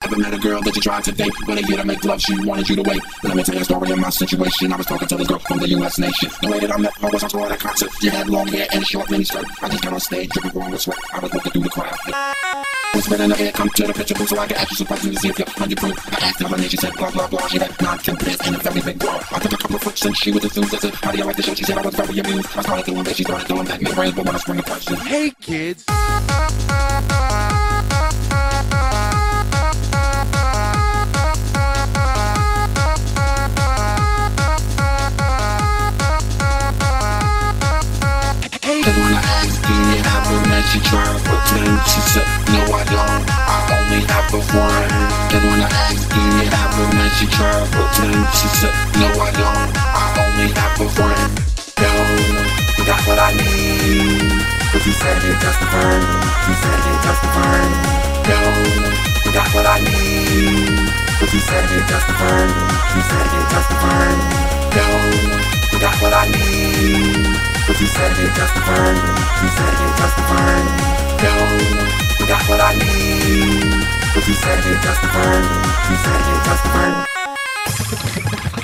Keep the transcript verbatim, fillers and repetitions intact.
Ever met a girl that you tried to date? When a year to make love, she wanted you to wait. Let me tell you a story of my situation. I was talking to this girl from the U S nation. The way that I met her was I saw her at a concert. She had long hair and a short mini skirt. I just got on stage, dripping warm with sweat. I was walking through the crowd. I was spinning her head, come to the picture booth so I could ask you some questions to see if you're under proof. I asked her her name, she said blah blah blah. She had nine, ten pairs and a very big bra. I took a couple of flicks and she was enthused. I said, how do you like the show? She said I was very amused. I started doing this, she started doing that. Mid-range, but when I sprung a question. Hey kids! And when I asked, do you have a man, she tried to pretend. She said, no I don't, I only have a friend. And when I asked, do you have a man, she tried to pretend. She said, no I don't, I only have a friend. Yo, you got what I need, but you said it just a friend. You said it just a friend. Yo, you got what I need, but you said it just a friend. You said it just a friend. Yo, you got what I need, but you said it just a friend. You said it just a friend. Yo, you got what I need, but you said it just a friend. You said it just a friend.